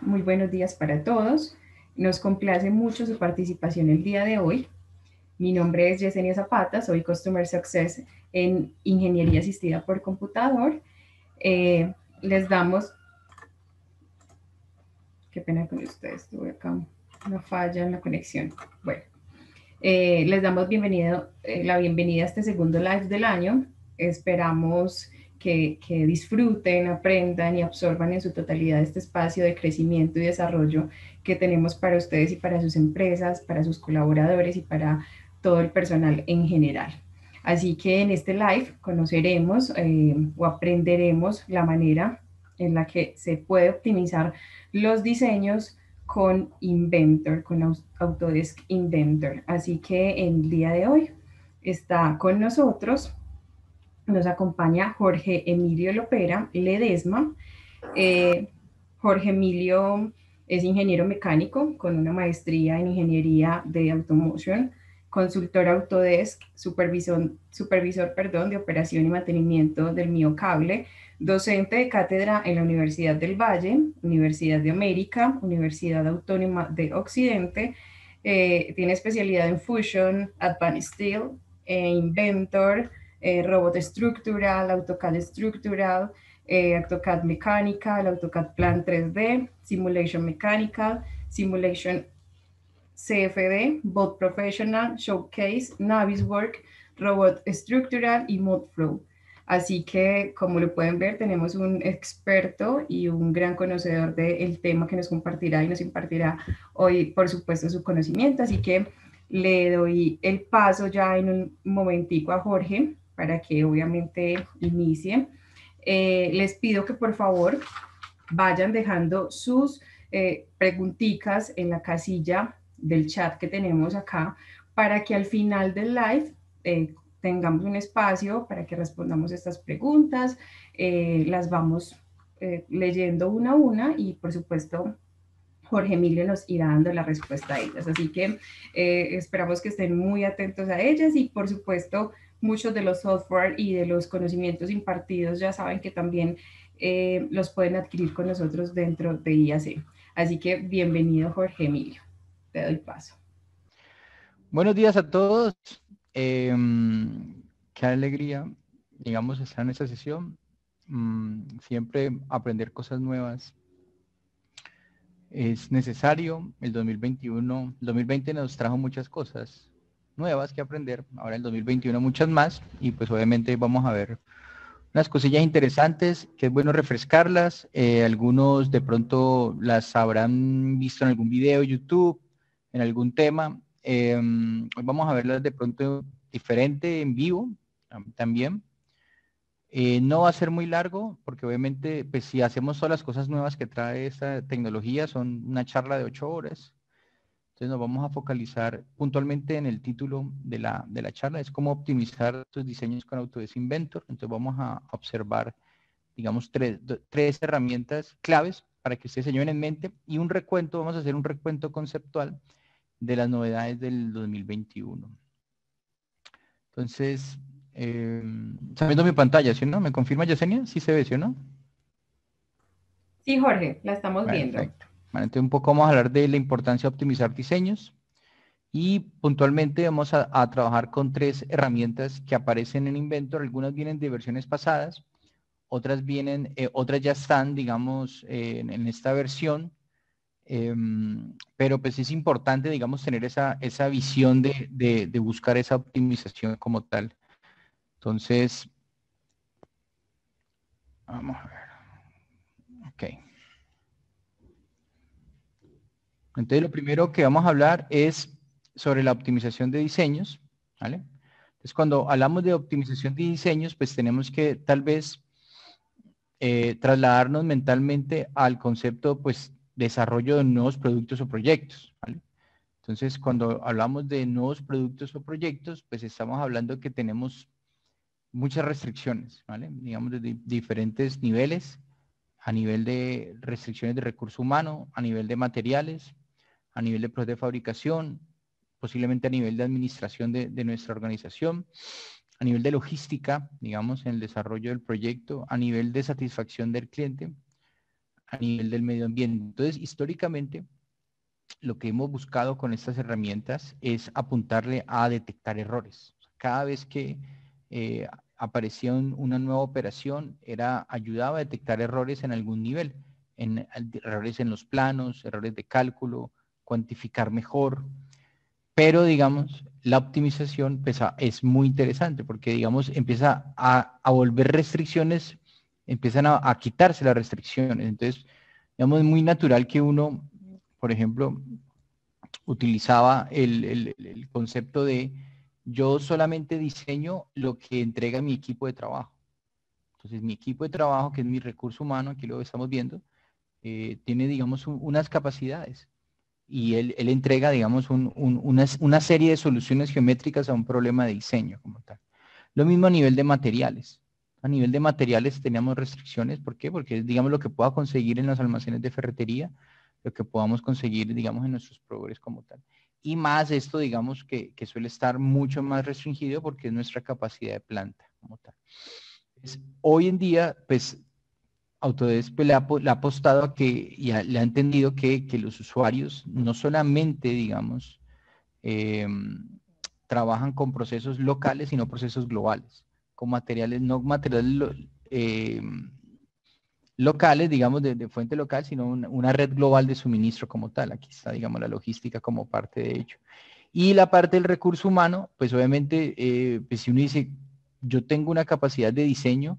Muy buenos días para todos. Nos complace mucho su participación el día de hoy. Mi nombre es Yesenia Zapata, soy Customer Success en Ingeniería Asistida por Computador. Les damos, qué pena con ustedes, tuve acá una falla en la conexión. Bueno, les damos la bienvenida a este segundo live del año. Esperamos que disfruten, aprendan y absorban en su totalidad este espacio de crecimiento y desarrollo que tenemos para ustedes y para sus empresas, para sus colaboradores y para todo el personal en general. Así que en este live conoceremos o aprenderemos la manera en la que se puede optimizar los diseños con Inventor, con Autodesk Inventor. Así que el día de hoy está con nosotros, nos acompaña Jorge Emilio Lopera Ledesma. Eh, Jorge Emilio es ingeniero mecánico con una maestría en ingeniería de automotion, consultor Autodesk, supervisor de operación y mantenimiento del Mío Cable, docente de cátedra en la Universidad del Valle, Universidad de América, Universidad Autónoma de Occidente. Tiene especialidad en Fusion, Advanced Steel, Inventor, Robot Estructural, AutoCAD Estructural, AutoCAD Mechanical, AutoCAD Plan 3D, Simulation Mechanical, Simulation CFD, Bot Professional, Showcase, Naviswork, Robot Structural y ModFlow. Así que, como lo pueden ver, tenemos un experto y un gran conocedor del tema que nos compartirá y nos impartirá hoy, por supuesto, su conocimiento. Así que le doy el paso ya en un momentico a Jorge para que obviamente inicie. Les pido que por favor vayan dejando sus preguntitas en la casilla del chat que tenemos acá para que al final del live tengamos un espacio para que respondamos estas preguntas, las vamos leyendo una a una y por supuesto Jorge Emilio nos irá dando la respuesta a ellas. Así que esperamos que estén muy atentos a ellas y por supuesto muchos de los software y de los conocimientos impartidos ya saben que también los pueden adquirir con nosotros dentro de IAC. Así que bienvenido Jorge Emilio. Te doy paso. Buenos días a todos. Qué alegría, digamos, estar en esta sesión. Siempre aprender cosas nuevas es necesario. El 2020 nos trajo muchas cosas nuevas que aprender. Ahora el 2021 muchas más y pues obviamente vamos a ver unas cosillas interesantes que es bueno refrescarlas. Algunos de pronto las habrán visto en algún video de YouTube, en algún tema. Hoy vamos a verlas de pronto diferente, en vivo también. No va a ser muy largo, porque obviamente, pues si hacemos todas las cosas nuevas que trae esta tecnología, son una charla de 8 horas. Entonces nos vamos a focalizar puntualmente en el título de la charla, es cómo optimizar tus diseños con Autodesk Inventor. Entonces vamos a observar, digamos, tres herramientas claves para que ustedes se lleven en mente y un recuento, vamos a hacer un recuento conceptual de las novedades del 2021. Entonces, está viendo mi pantalla, ¿sí o no? ¿Me confirma Yesenia? ¿Sí se ve, sí o no? Sí, Jorge, la estamos viendo. Perfecto. Bueno, entonces un poco vamos a hablar de la importancia de optimizar diseños y puntualmente vamos a trabajar con tres herramientas que aparecen en Inventor. Algunas vienen de versiones pasadas, otras ya están, digamos, en esta versión, pero pues es importante, digamos, tener esa visión de buscar esa optimización como tal. Entonces, vamos a ver. Ok. Entonces, lo primero que vamos a hablar es sobre la optimización de diseños, ¿vale? Entonces, cuando hablamos de optimización de diseños, pues tenemos que tal vez trasladarnos mentalmente al concepto, pues, desarrollo de nuevos productos o proyectos, ¿vale? Entonces, cuando hablamos de nuevos productos o proyectos, pues estamos hablando que tenemos muchas restricciones, ¿vale? Digamos, de diferentes niveles, a nivel de restricciones de recurso humano, a nivel de materiales, a nivel de proceso de fabricación, posiblemente a nivel de administración de nuestra organización, a nivel de logística, digamos, en el desarrollo del proyecto, a nivel de satisfacción del cliente, a nivel del medio ambiente. Entonces, históricamente, lo que hemos buscado con estas herramientas es apuntarle a detectar errores. Cada vez que aparecía una nueva operación, ayudaba a detectar errores en algún nivel, errores en los planos, errores de cálculo, cuantificar mejor. Pero, digamos, la optimización es muy interesante porque, digamos, empieza a volver restricciones, empiezan a quitarse las restricciones. Entonces, digamos, es muy natural que uno, por ejemplo, utilizaba el concepto de yo solamente diseño lo que entrega mi equipo de trabajo. Entonces, mi equipo de trabajo, que es mi recurso humano, aquí lo estamos viendo, tiene, digamos, unas capacidades y él entrega, digamos, una serie de soluciones geométricas a un problema de diseño como tal. Lo mismo a nivel de materiales. A nivel de materiales teníamos restricciones. ¿Por qué? Porque, digamos, lo que pueda conseguir en los almacenes de ferretería, lo que podamos conseguir, digamos, en nuestros proveedores como tal. Y más esto, digamos, que suele estar mucho más restringido porque es nuestra capacidad de planta como tal. Entonces, hoy en día, pues, Autodesk pues, le ha apostado a que, y le ha entendido que los usuarios no solamente, digamos, eh, trabajan con procesos locales, sino procesos globales, con materiales, no materiales locales, digamos, de fuente local, sino una red global de suministro como tal. Aquí está, digamos, la logística como parte de ello. Y la parte del recurso humano, pues obviamente, pues si uno dice, yo tengo una capacidad de diseño,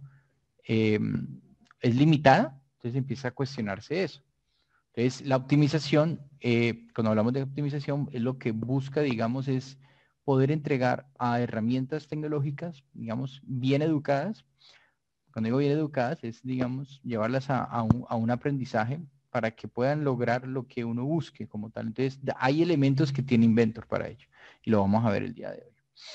es limitada, entonces empieza a cuestionarse eso. Entonces, la optimización, cuando hablamos de optimización, es lo que busca, digamos, es poder entregar a herramientas tecnológicas, digamos, bien educadas. Cuando digo bien educadas, es, digamos, llevarlas a un aprendizaje para que puedan lograr lo que uno busque como tal. Entonces, hay elementos que tiene Inventor para ello. Y lo vamos a ver el día de hoy.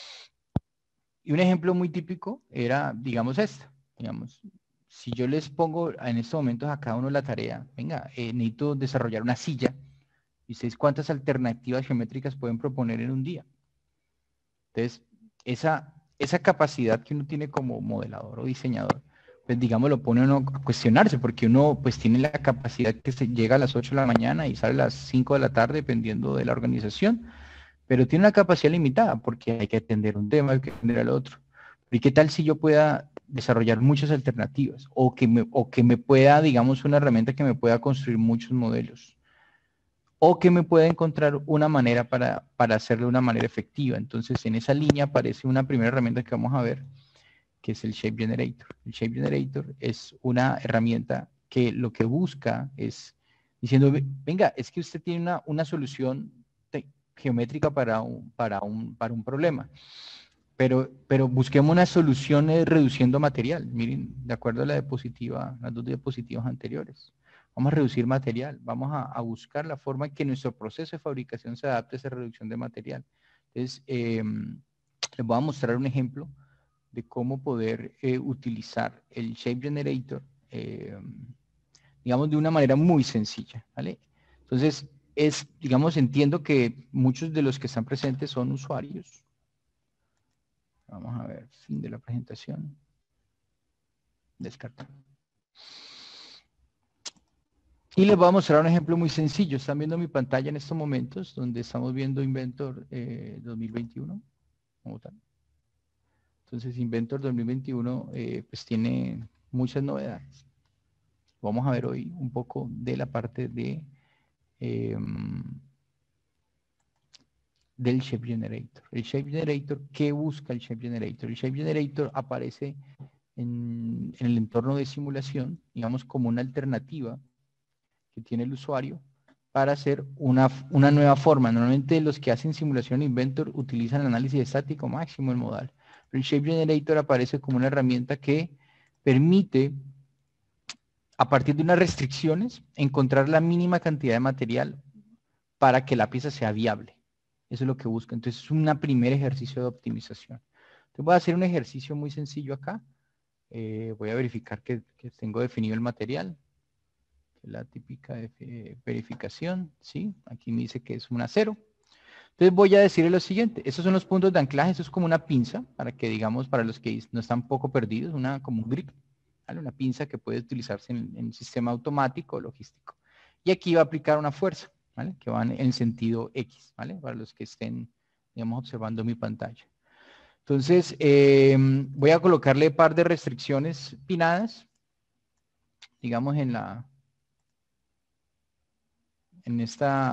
Y un ejemplo muy típico era, digamos, digamos, si yo les pongo en estos momentos a cada uno la tarea, venga, necesito desarrollar una silla, y ustedes cuántas alternativas geométricas pueden proponer en un día. Entonces, esa capacidad que uno tiene como modelador o diseñador, pues digamos, lo pone uno a cuestionarse, porque uno pues tiene la capacidad que se llega a las 8 de la mañana y sale a las 5 de la tarde, dependiendo de la organización, pero tiene una capacidad limitada, porque hay que atender un tema, hay que atender al otro. ¿Y qué tal si yo pueda desarrollar muchas alternativas o que me pueda, digamos, una herramienta que me pueda construir muchos modelos o que me pueda encontrar una manera para hacerlo de una manera efectiva? Entonces, en esa línea aparece una primera herramienta que vamos a ver, que es el Shape Generator. El Shape Generator es una herramienta que lo que busca es diciendo, venga, es que usted tiene una solución geométrica para un problema. Pero busquemos una solución reduciendo material. Miren, de acuerdo a la diapositiva, las dos diapositivas anteriores. Vamos a reducir material. Vamos a buscar la forma en que nuestro proceso de fabricación se adapte a esa reducción de material. Entonces, les voy a mostrar un ejemplo de cómo poder utilizar el Shape Generator, digamos, de una manera muy sencilla, ¿vale? Entonces, digamos, entiendo que muchos de los que están presentes son usuarios. Vamos a ver, fin de la presentación. Descartar. Y les voy a mostrar un ejemplo muy sencillo. Están viendo mi pantalla en estos momentos, donde estamos viendo Inventor 2021, como tal. Entonces, Inventor 2021 pues tiene muchas novedades. Vamos a ver hoy un poco de la parte de del Shape Generator. El Shape Generator, ¿qué busca el Shape Generator? El Shape Generator aparece en el entorno de simulación, digamos, como una alternativa que tiene el usuario para hacer una nueva forma. Normalmente los que hacen simulación Inventor utilizan el análisis estático máximo el modal. Pero el Shape Generator aparece como una herramienta que permite, a partir de unas restricciones, encontrar la mínima cantidad de material para que la pieza sea viable. Eso es lo que busca. Entonces es un primer ejercicio de optimización. Entonces voy a hacer un ejercicio muy sencillo acá. Voy a verificar que tengo definido el material. La típica verificación, ¿sí? Aquí me dice que es un acero. Entonces voy a decirle lo siguiente. Estos son los puntos de anclaje. Eso es como una pinza, para que digamos, para los que no están poco perdidos, como un grip. ¿vale? Una pinza que puede utilizarse en un sistema automático o logístico. Y aquí va a aplicar una fuerza, ¿vale? Que va en sentido X, ¿vale? Para los que estén, digamos, observando mi pantalla. Entonces, voy a colocarle un par de restricciones pinadas, digamos, en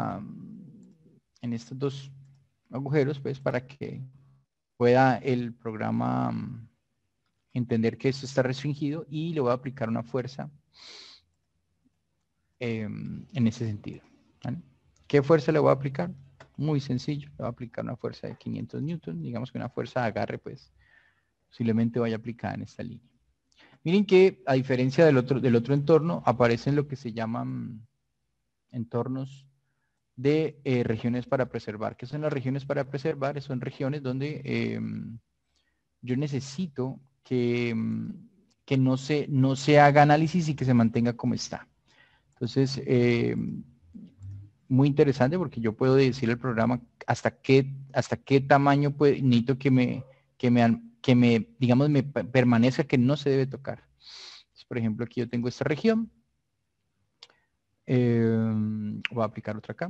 estos dos agujeros, pues, para que pueda el programa entender que esto está restringido, y le voy a aplicar una fuerza en ese sentido, ¿vale? ¿Qué fuerza le voy a aplicar? Muy sencillo, le voy a aplicar una fuerza de 500 newton, digamos que una fuerza de agarre, pues, posiblemente vaya aplicada en esta línea. Miren que, a diferencia del otro entorno, aparecen lo que se llaman entornos de regiones para preservar. ¿Qué son las regiones para preservar? Son regiones donde yo necesito que no se haga análisis y que se mantenga como está. Entonces, muy interesante, porque yo puedo decir al programa hasta qué tamaño necesito digamos, me permanezca, que no se debe tocar. Entonces, por ejemplo, aquí yo tengo esta región. Voy a aplicar otra acá.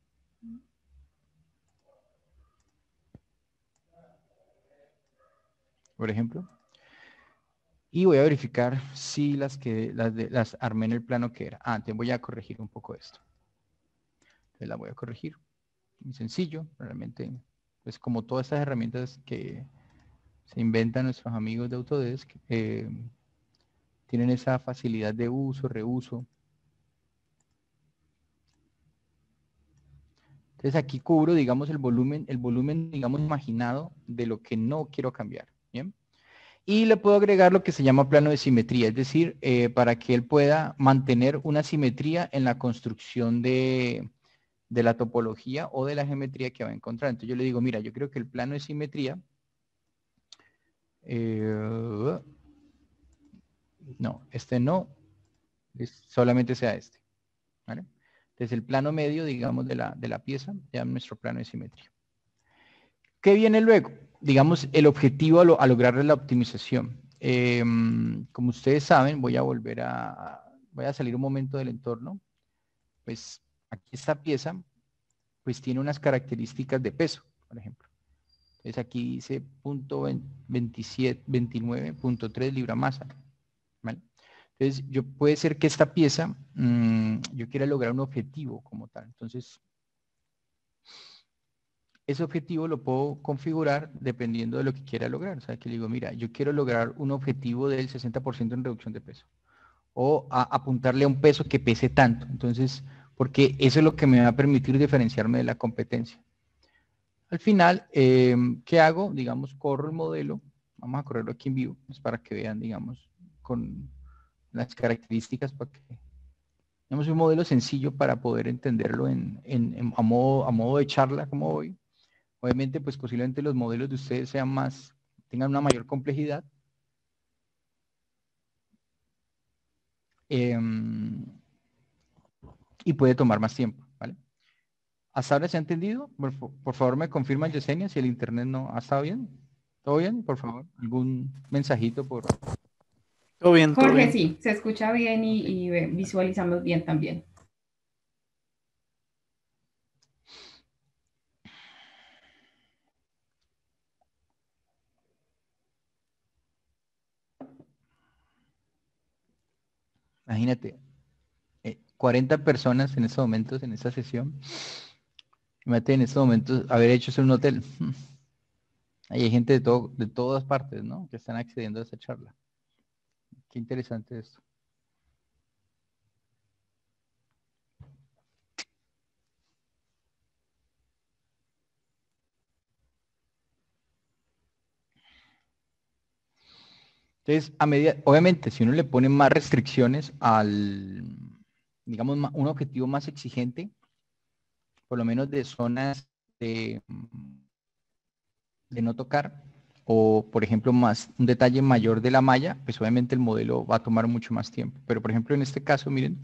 Por ejemplo. Y voy a verificar si las armé en el plano que era. Antes voy a corregir un poco esto. Entonces la voy a corregir. Muy sencillo, realmente. Pues como todas estas herramientas que se inventan nuestros amigos de Autodesk, tienen esa facilidad de uso, reuso. Entonces aquí cubro, digamos, el volumen, digamos, imaginado de lo que no quiero cambiar. ¿Bien? Y le puedo agregar lo que se llama plano de simetría, es decir, para que él pueda mantener una simetría en la construcción de la topología o de la geometría que va a encontrar. Entonces yo le digo, mira, yo creo que el plano de simetría, no, este no, solamente sea este, ¿vale? Entonces el plano medio, digamos, de la pieza, ya nuestro plano de simetría. ¿Qué viene luego? Digamos, el objetivo a lograr la optimización. Como ustedes saben, voy a salir un momento del entorno. Pues aquí esta pieza, pues tiene unas características de peso, por ejemplo. Entonces aquí dice punto 29.3 libra masa, ¿vale? Entonces puede ser que esta pieza, yo quiera lograr un objetivo como tal. Entonces, ese objetivo lo puedo configurar dependiendo de lo que quiera lograr. O sea, que le digo, mira, yo quiero lograr un objetivo del 60% en reducción de peso. O apuntarle a un peso que pese tanto. Entonces, porque eso es lo que me va a permitir diferenciarme de la competencia. Al final, ¿qué hago? Digamos, corro el modelo. Vamos a correrlo aquí en vivo, pues para que vean, digamos, con las características, para que digamos un modelo sencillo para poder entenderlo a modo de charla como hoy. Obviamente, pues posiblemente los modelos de ustedes tengan una mayor complejidad. Y puede tomar más tiempo, ¿vale? ¿Hasta ahora se ha entendido? Por favor, me confirman, Yesenia, si el internet no ha estado bien. ¿Todo bien? Por favor, algún mensajito por... Todo bien, todo Jorge, bien. sí, se escucha bien Ok. y visualizamos bien también. Imagínate, 40 personas en estos momentos, en esta sesión. Imagínate en estos momentos haber hecho eso en un hotel. Ahí hay gente de todas partes, ¿no? Que están accediendo a esta charla. Qué interesante esto. Entonces, obviamente, si uno le pone más restricciones digamos, un objetivo más exigente, por lo menos de zonas de no tocar, o por ejemplo, un detalle mayor de la malla, pues obviamente el modelo va a tomar mucho más tiempo. Pero por ejemplo, en este caso, miren,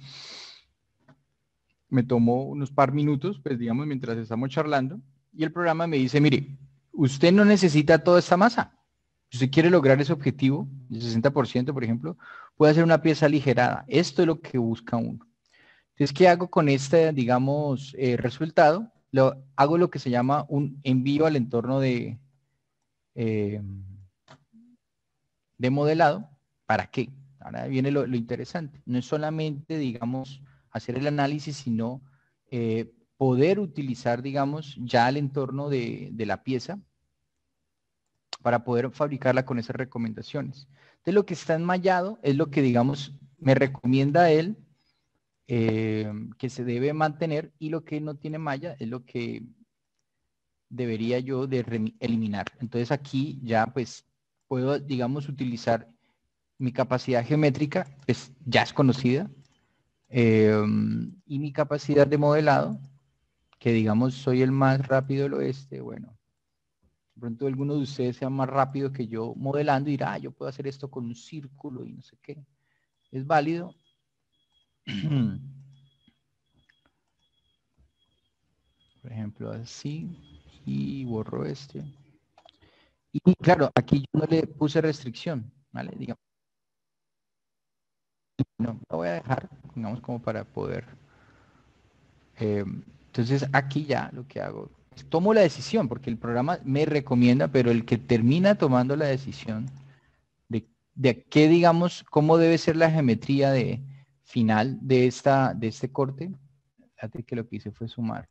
me tomó unos par minutos, pues digamos, mientras estamos charlando, y el programa me dice, mire, usted no necesita toda esta masa. Si usted quiere lograr ese objetivo, el 60%, por ejemplo, puede hacer una pieza aligerada. Esto es lo que busca uno. Entonces, ¿qué hago con este, digamos, resultado? Hago lo que se llama un envío al entorno eh, de modelado. ¿Para qué? Ahora viene lo interesante. No es solamente, digamos, hacer el análisis, sino poder utilizar, digamos, ya el entorno de la pieza para poder fabricarla con esas recomendaciones. Entonces, lo que está enmallado es lo que, digamos, me recomienda él que se debe mantener, y lo que no tiene malla es lo que debería yo de eliminar. Entonces aquí ya pues puedo, digamos, utilizar mi capacidad geométrica, pues ya es conocida, y mi capacidad de modelado, que digamos soy el más rápido del oeste. Bueno, de pronto alguno de ustedes sea más rápido que yo modelando y dirá, yo puedo hacer esto con un círculo y no sé qué. Es válido. Por ejemplo, así, y borro este. Y claro, aquí yo no le puse restricción, ¿vale? Digamos, no, lo voy a dejar, digamos, como para poder. Entonces, aquí ya lo que hago es tomo la decisión, porque el programa me recomienda, pero el que termina tomando la decisión de qué, digamos, cómo debe ser la geometría de final de este corte, fíjate que lo que hice fue sumar.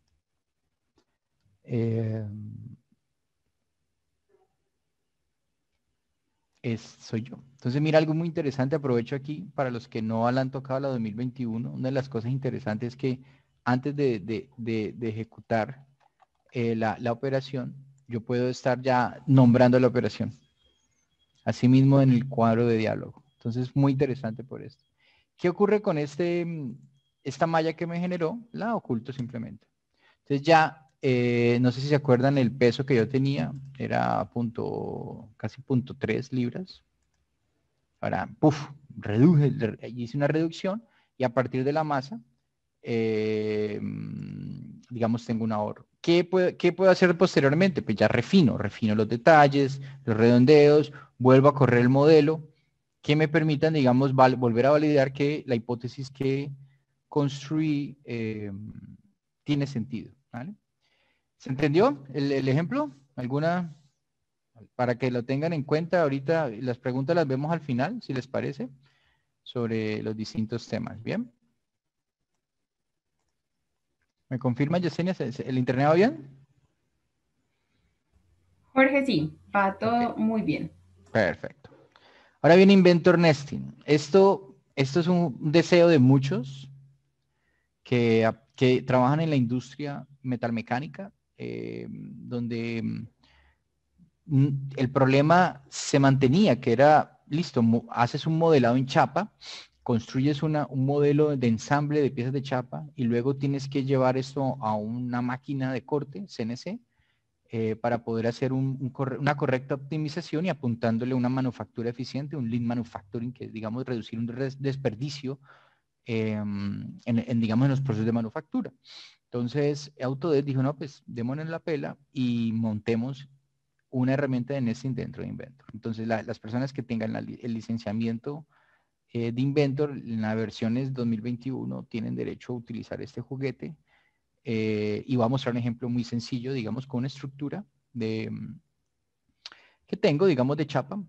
Soy yo. Entonces, mira, algo muy interesante, aprovecho aquí para los que no la han tocado la 2021. Una de las cosas interesantes es que antes de ejecutar la operación, yo puedo estar ya nombrando la operación. Asimismo en el cuadro de diálogo. Entonces, muy interesante por esto. ¿Qué ocurre con esta malla que me generó? La oculto simplemente. Entonces ya, no sé si se acuerdan el peso que yo tenía, era casi 0.3 libras. Ahora, hice una reducción y a partir de la masa, digamos, tengo un ahorro. ¿Qué puedo hacer posteriormente? Pues ya refino los detalles, los redondeos, vuelvo a correr el modelo, que me permitan, digamos, volver a validar que la hipótesis que construí tiene sentido. ¿Vale? ¿Se entendió el ejemplo? ¿Alguna? Para que lo tengan en cuenta, ahorita las preguntas las vemos al final, si les parece, sobre los distintos temas. ¿Bien? ¿Me confirma, Yesenia? ¿El internet va bien? Jorge, sí, va Ok, todo muy bien. perfecto. Ahora viene Inventor Nesting. Esto es un deseo de muchos que trabajan en la industria metalmecánica, donde el problema se mantenía, que era, listo, haces un modelado en chapa, construyes un modelo de ensamble de piezas de chapa y luego tienes que llevar esto a una máquina de corte, CNC, para poder hacer una correcta optimización y apuntándole una manufactura eficiente, un lean manufacturing, que digamos reducir un desperdicio digamos, en los procesos de manufactura. Entonces, Autodesk dijo, no, pues démonos la pela y montemos una herramienta de nesting dentro de Inventor. Entonces, las personas que tengan el licenciamiento de Inventor en las versiones 2021 tienen derecho a utilizar este juguete, y voy a mostrar un ejemplo muy sencillo, digamos, con una estructura que tengo, digamos, de chapa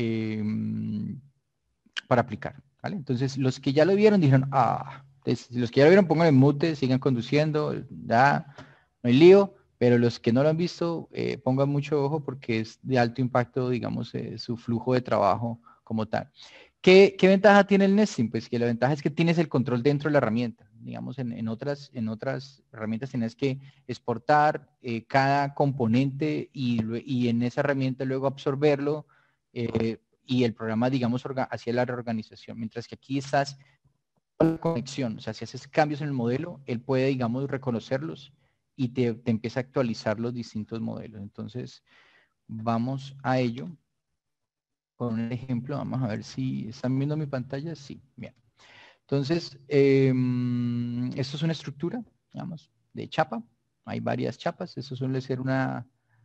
para aplicar. ¿Vale? Entonces, los que ya lo vieron dijeron, entonces, los que ya lo vieron pongan en mute, sigan conduciendo, ya, no hay lío. Pero los que no lo han visto, pongan mucho ojo porque es de alto impacto, digamos, su flujo de trabajo como tal. ¿Qué ventaja tiene el nesting? Pues que la ventaja es que tienes el control dentro de la herramienta. Digamos, en otras herramientas tienes que exportar cada componente y en esa herramienta luego absorberlo, y el programa, digamos, hacía la reorganización. Mientras que aquí estás con la conexión. O sea, si haces cambios en el modelo, él puede, digamos, reconocerlos y te empieza a actualizar los distintos modelos. Entonces, vamos a ello. Con un ejemplo, vamos a ver si están viendo mi pantalla. Sí, bien. Entonces, esto es una estructura, digamos, de chapa. Hay varias chapas. Eso suele ser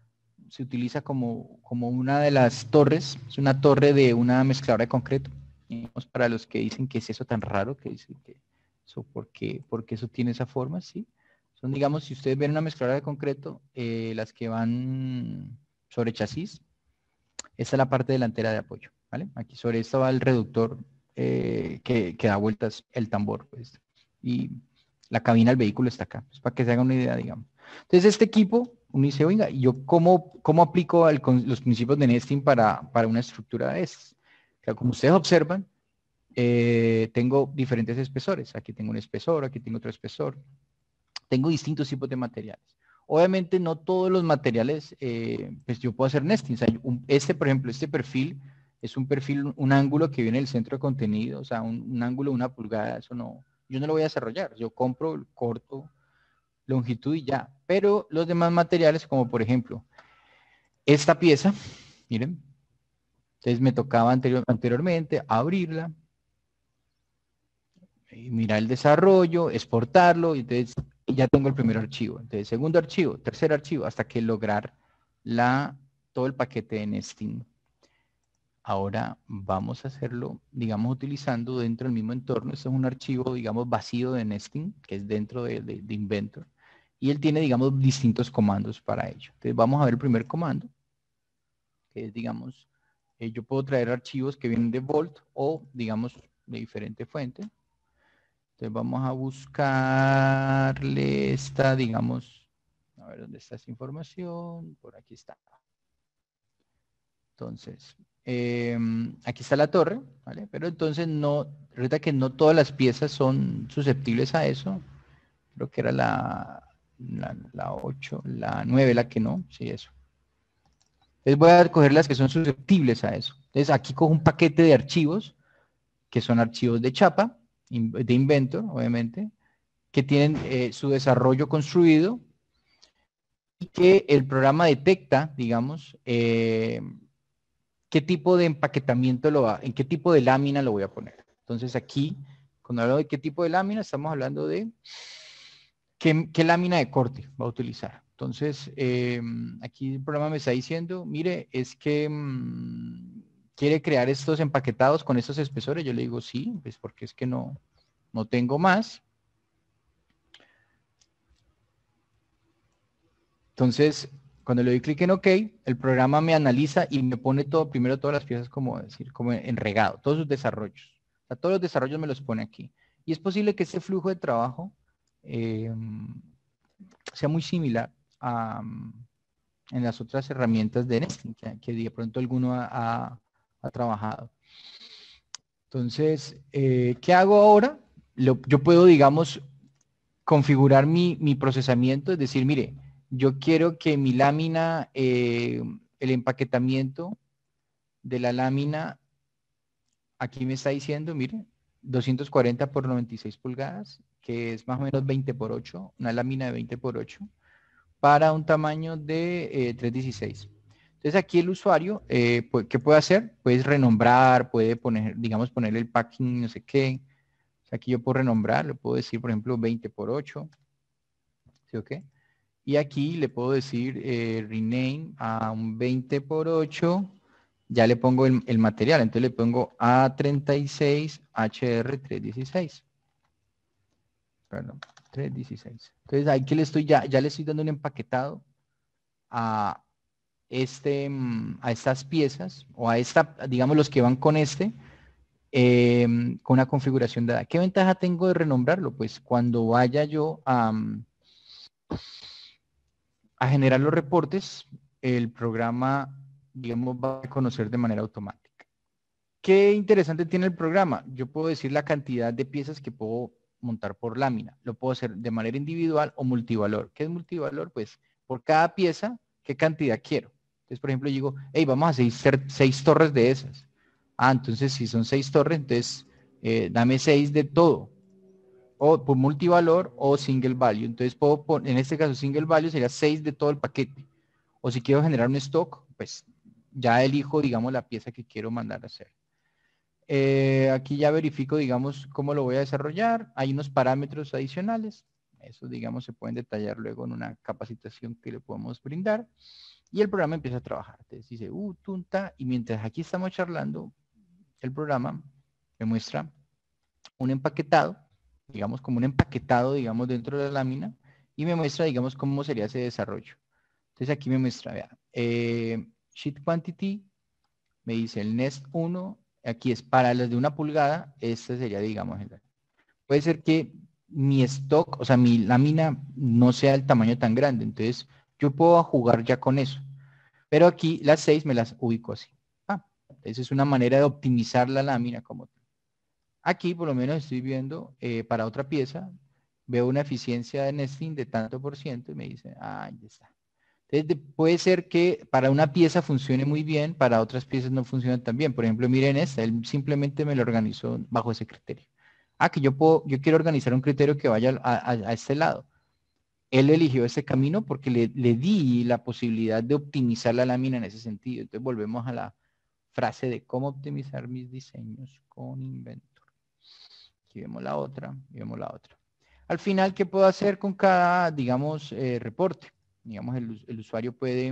se utiliza como una de las torres, es una torre de una mezcladora de concreto. Digamos, para los que dicen que es eso tan raro, que dicen que eso, porque eso tiene esa forma, ¿sí? Son, digamos, si ustedes ven una mezcladora de concreto, las que van sobre chasis, esta es la parte delantera de apoyo, ¿vale? Aquí sobre esto va el reductor que da vueltas el tambor, pues, y la cabina del vehículo está acá, pues, para que se hagan una idea, digamos. Entonces, este equipo, uno dice, oiga, ¿yo cómo aplico los principios de nesting para una estructura de estas? Claro, como ustedes observan, tengo diferentes espesores. Aquí tengo un espesor, aquí tengo otro espesor. Tengo distintos tipos de materiales. Obviamente no todos los materiales, pues yo puedo hacer nesting. O sea, por ejemplo, este perfil es un perfil, un ángulo que viene del centro de contenido, o sea, un ángulo de 1 pulgada, eso no, yo no lo voy a desarrollar. Yo compro, corto, longitud y ya. Pero los demás materiales, como por ejemplo, esta pieza, miren, entonces me tocaba anteriormente abrirla, y mirar el desarrollo, exportarlo, y entonces ya tengo el primer archivo. Entonces, segundo archivo, tercer archivo, hasta que lograr todo el paquete de nesting. Ahora vamos a hacerlo, digamos, utilizando dentro del mismo entorno. Este es un archivo, digamos, vacío de nesting, que es dentro de Inventor. Y él tiene, digamos, distintos comandos para ello. Entonces vamos a ver el primer comando, que es, digamos, yo puedo traer archivos que vienen de Vault o, digamos, de diferente fuente. Entonces vamos a buscarle esta, digamos, a ver dónde está esta información. Por aquí está. Entonces, aquí está la torre, ¿vale? Pero entonces no, resulta que no todas las piezas son susceptibles a eso. Creo que era la 8, la 9, la que no, sí, eso. Entonces voy a coger las que son susceptibles a eso. Entonces aquí cojo un paquete de archivos, que son archivos de chapa, de Inventor, obviamente, que tienen su desarrollo construido y que el programa detecta, digamos, qué tipo de empaquetamiento en qué tipo de lámina lo voy a poner. Entonces aquí, cuando hablo de qué tipo de lámina, estamos hablando de qué lámina de corte va a utilizar. Entonces, aquí el programa me está diciendo, mire, es que quiere crear estos empaquetados con estos espesores. Yo le digo, sí, pues porque es que no tengo más. Entonces, cuando le doy clic en OK, el programa me analiza y me pone primero todas las piezas como en regado, todos sus desarrollos. O sea, todos los desarrollos me los pone aquí. Y es posible que este flujo de trabajo sea muy similar en las otras herramientas de nesting que de pronto alguno ha trabajado. Entonces, ¿qué hago ahora? Yo puedo, digamos, configurar mi procesamiento, es decir, mire, yo quiero que mi lámina, el empaquetamiento de la lámina, aquí me está diciendo, mire, 240 por 96 pulgadas, que es más o menos 20 por 8, una lámina de 20 por 8, para un tamaño de 316. Entonces aquí el usuario, ¿qué puede hacer? Puedes renombrar, puede poner, digamos, poner el packing, no sé qué. O sea, aquí yo puedo renombrar, le puedo decir, por ejemplo, 20 por 8. ¿Sí o qué? Y aquí le puedo decir rename a un 20 por 8. Ya le pongo el material. Entonces le pongo A36 HR316. Perdón, 316. Entonces aquí ya le estoy dando un empaquetado a estas piezas o a digamos los que van con con una configuración dada. ¿Qué ventaja tengo de renombrarlo? Pues cuando vaya yo a generar los reportes, el programa, digamos, va a reconocer de manera automática. ¿Qué interesante tiene el programa? Yo puedo decir la cantidad de piezas que puedo montar por lámina. Lo puedo hacer de manera individual o multivalor. ¿Qué es multivalor? Pues por cada pieza, ¿qué cantidad quiero? Entonces, por ejemplo, digo, hey, vamos a hacer 6 torres de esas. Entonces si son 6 torres, entonces dame 6 de todo. O por multivalor o single value. Entonces puedo poner, en este caso single value sería 6 de todo el paquete. O si quiero generar un stock, pues ya elijo, digamos, la pieza que quiero mandar a hacer. Aquí ya verifico, digamos, cómo lo voy a desarrollar. Hay unos parámetros adicionales. Eso, digamos, se pueden detallar luego en una capacitación que le podemos brindar. Y el programa empieza a trabajar. Entonces dice, tunta, y mientras aquí estamos charlando, el programa me muestra un empaquetado, digamos, como un empaquetado, digamos, dentro de la lámina, y me muestra, digamos, cómo sería ese desarrollo. Entonces aquí me muestra, vea, sheet quantity, me dice el nest 1, aquí es para las de 1 pulgada, este sería, digamos, puede ser que mi stock, o sea, mi lámina no sea el tamaño tan grande, entonces yo puedo jugar ya con eso. Pero aquí las 6 me las ubico así. Esa es una manera de optimizar la lámina como tal. Aquí por lo menos estoy viendo para otra pieza, veo una eficiencia de nesting de tanto por ciento y me dice, ya está. Entonces puede ser que para una pieza funcione muy bien, para otras piezas no funcionan tan bien. Por ejemplo, miren esta, él simplemente me lo organizó bajo ese criterio. Que yo quiero organizar un criterio que vaya a este lado. Él eligió ese camino porque le di la posibilidad de optimizar la lámina en ese sentido. Entonces volvemos a la frase de cómo optimizar mis diseños con Inventor. Aquí vemos la otra y vemos la otra. Al final, ¿qué puedo hacer con cada, digamos, reporte? Digamos, el usuario puede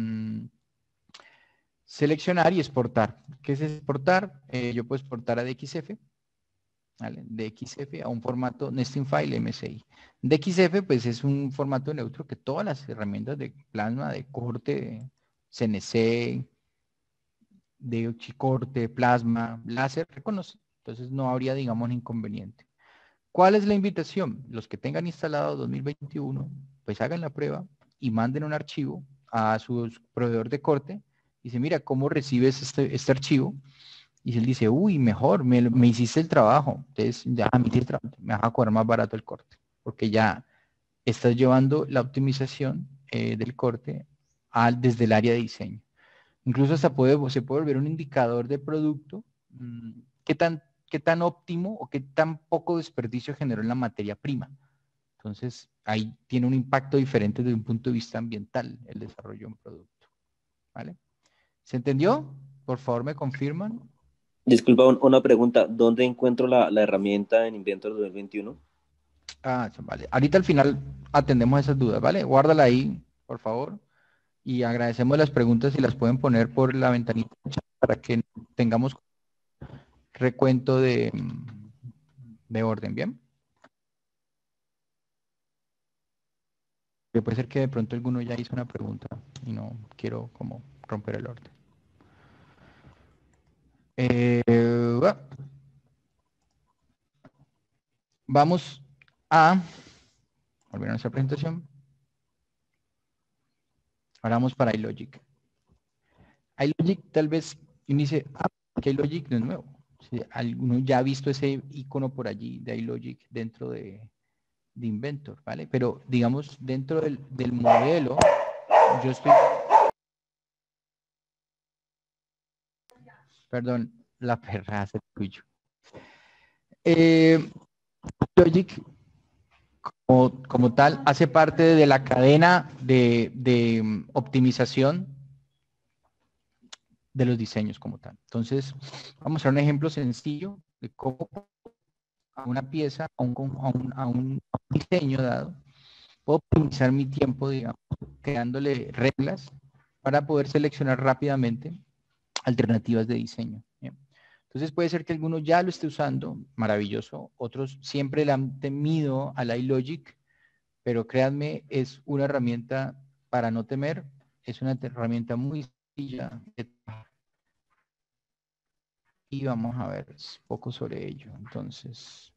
seleccionar y exportar. ¿Qué es exportar? Yo puedo exportar a DXF, ¿vale? DXF a un formato nesting file MSI. DXF pues es un formato neutro que todas las herramientas de plasma, de corte, CNC, de corte, plasma, láser reconocen. Entonces no habría, digamos, inconveniente. ¿Cuál es la invitación? Los que tengan instalado 2021, pues hagan la prueba y manden un archivo a su proveedor de corte. Y dice, mira, ¿cómo recibes este archivo? Y él dice, mejor, me hiciste el trabajo. Entonces, ya me vas a cobrar más barato el corte. Porque ya estás llevando la optimización del corte desde el área de diseño. Incluso hasta se puede volver un indicador de producto. ¿Qué tan óptimo o qué tan poco desperdicio generó en la materia prima? Entonces, ahí tiene un impacto diferente desde un punto de vista ambiental el desarrollo de un producto. ¿Vale? ¿Se entendió? Por favor, me confirman. Disculpa, una pregunta. ¿Dónde encuentro la herramienta en Inventor 2021? Vale. Ahorita al final atendemos esas dudas, ¿vale? Guárdala ahí, por favor. Y agradecemos las preguntas si las pueden poner por la ventanita para que tengamos recuento de orden, ¿bien? Puede ser que de pronto alguno ya hizo una pregunta y no quiero como romper el orden. Vamos a volver a nuestra presentación. Ahora vamos para iLogic. iLogic tal vez inicie, que iLogic no es nuevo. Si alguno ya ha visto ese icono por allí de iLogic dentro de Inventor, ¿vale? Pero digamos, dentro del modelo, yo estoy... Perdón, la perra hace tuyo. Logic, como tal, hace parte de la cadena de optimización de los diseños como tal. Entonces, vamos a ver un ejemplo sencillo de cómo a una pieza, a un diseño dado, puedo optimizar mi tiempo, digamos, creándole reglas para poder seleccionar rápidamente alternativas de diseño. ¿Bien? Entonces puede ser que alguno ya lo esté usando, maravilloso, otros siempre le han temido al iLogic, pero créanme, es una herramienta para no temer, es una herramienta muy sencilla y vamos a ver un poco sobre ello. Entonces,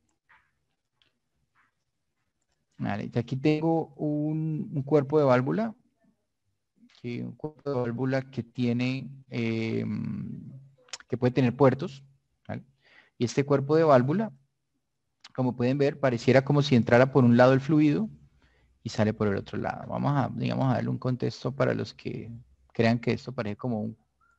vale, aquí tengo un cuerpo de válvula, un cuerpo de válvula que tiene, que puede tener puertos, ¿vale? Y este cuerpo de válvula, como pueden ver, pareciera como si entrara por un lado el fluido y sale por el otro lado. Vamos a, digamos, a darle un contexto para los que crean que esto parece como